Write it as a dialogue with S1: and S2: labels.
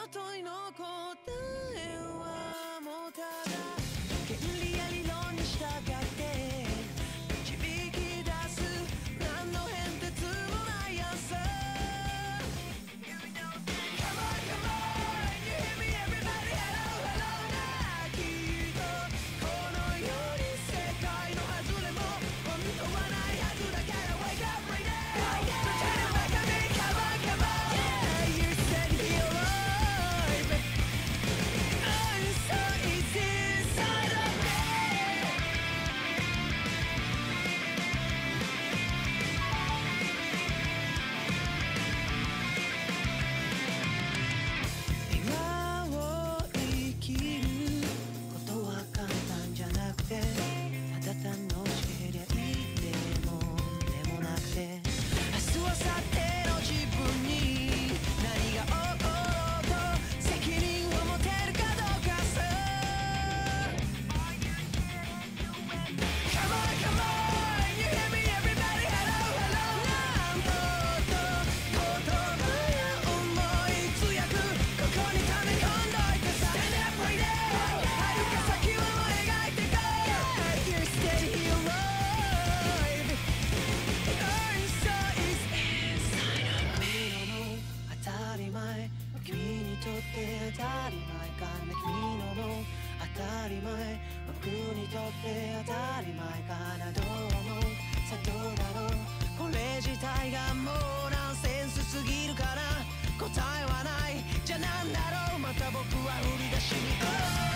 S1: 問いの答えはもうただ原理や理論に従って導き出す何の変哲もない朝 Come on, come on, you hear me everybody, hello, hello なきっとこの世に世界の外れも本当はないはずだから Wake up right now Pretend back at me, come on, come on Yeah, you said he alive I'm so easy inside of me 今を生きることは簡単じゃなくてただ楽しけりゃいいでもでもなくて明日はさての自分に何が起ころうと責任を持てるかどうかさ Come on, come on, you hear me everybody, hello, hello 何度と言葉や思い強くここに溜め込んどいてさ Stand up right now 遥か先を描いて Go You stay here alive I'm so easy inside of me 当たり前君にとって当たり前かな君の当たり前僕にとって当たり前かなどう思うさあどうだろうこれ自体がもうナンセンスすぎるかな答えはないじゃあなんだろうまた僕は振り出しに